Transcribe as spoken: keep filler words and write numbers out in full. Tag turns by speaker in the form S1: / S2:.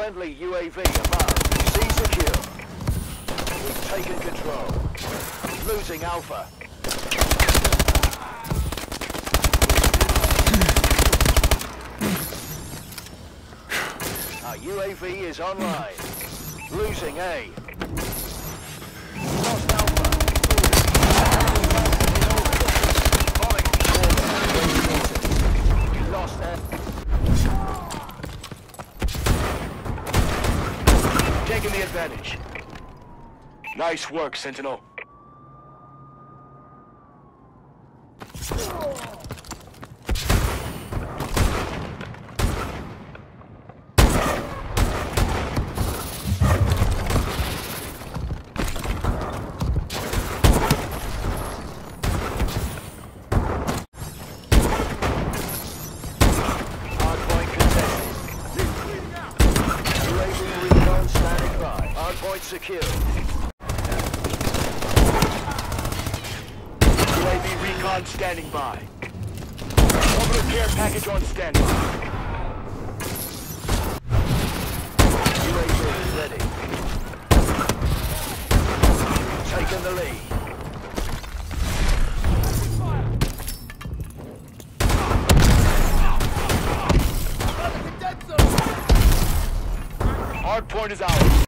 S1: Friendly U A V above. C secure. We've taken control. Losing Alpha. Our U A V is online. Losing A. Lost Alpha. Lost A. Taking the advantage. Nice work, Sentinel. Hardpoint secure. U A V recon standing by. Orbital care package on standby. U A V ready. Taking the lead. Hardpoint is out.